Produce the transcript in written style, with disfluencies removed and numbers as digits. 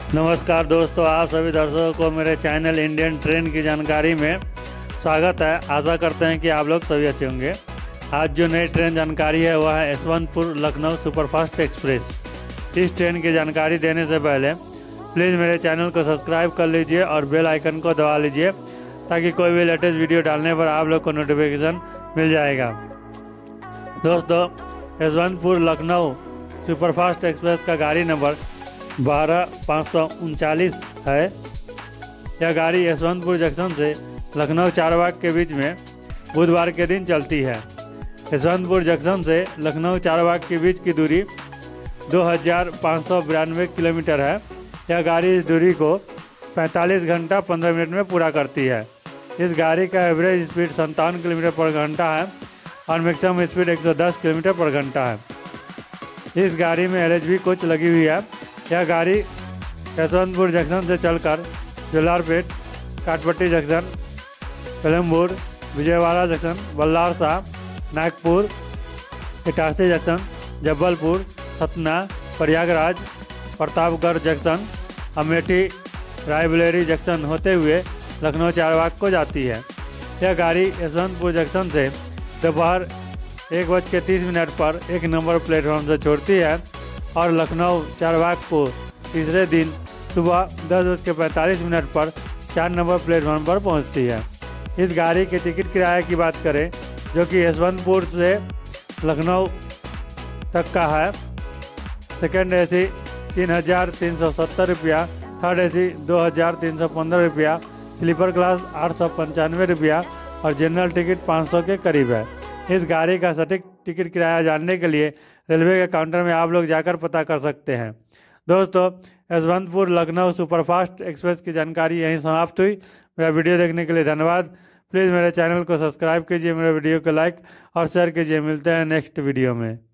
नमस्कार दोस्तों, आप सभी दर्शकों को मेरे चैनल इंडियन ट्रेन की जानकारी में स्वागत है। आशा करते हैं कि आप लोग सभी अच्छे होंगे। आज जो नई ट्रेन जानकारी है वह है यशवंतपुर लखनऊ सुपरफास्ट एक्सप्रेस। इस ट्रेन की जानकारी देने से पहले प्लीज़ मेरे चैनल को सब्सक्राइब कर लीजिए और बेल आइकन को दबा लीजिए ताकि कोई भी लेटेस्ट वीडियो डालने पर आप लोग को नोटिफिकेशन मिल जाएगा। दोस्तों, यशवंतपुर लखनऊ सुपरफास्ट एक्सप्रेस का गाड़ी नंबर 12539 है। यह गाड़ी यशवंतपुर जंक्शन से लखनऊ चारबाग के बीच में बुधवार के दिन चलती है। यशवंतपुर जंक्शन से लखनऊ चारबाग के बीच की दूरी 2592 किलोमीटर है। यह गाड़ी इस दूरी को 45 घंटा 15 मिनट में पूरा करती है। इस गाड़ी का एवरेज स्पीड 57 किलोमीटर पर घंटा है और मैक्सिमम स्पीड 110 किलोमीटर पर घंटा है। इस गाड़ी में LHB कोच लगी हुई है। यह गाड़ी यशवंतपुर जंक्शन से चलकर Jolarpet, Katpadi junction, Kalampur, Vijayawada junction, Balharshah, Nagpur, Itarsi junction, Jabalpur, Satna, Prayagraj, Pratapgarh junction, Amethi, Raebareli junction होते हुए लखनऊ चारबाग को जाती है। यह गाड़ी यशवंतपुर जंक्शन से दोपहर 1:30 पर 1 नंबर प्लेटफॉर्म से छोड़ती है और लखनऊ चारबाग को तीसरे दिन सुबह 10:45 पर 4 नंबर प्लेटफॉर्म पर पहुंचती है। इस गाड़ी के टिकट किराए की बात करें जो कि यशवंतपुर से लखनऊ तक का है। सेकेंड AC 3370 रुपया, थर्ड AC 2315 रुपया, स्लीपर क्लास 895 रुपया और जनरल टिकट 500 के करीब है। इस गाड़ी का सटीक टिकट किराया जानने के लिए रेलवे के काउंटर में आप लोग जाकर पता कर सकते हैं। दोस्तों, यशवंतपुर लखनऊ सुपरफास्ट एक्सप्रेस की जानकारी यहीं समाप्त हुई। मेरा वीडियो देखने के लिए धन्यवाद। प्लीज़ मेरे चैनल को सब्सक्राइब कीजिए, मेरे वीडियो को लाइक और शेयर कीजिए। मिलते हैं नेक्स्ट वीडियो में।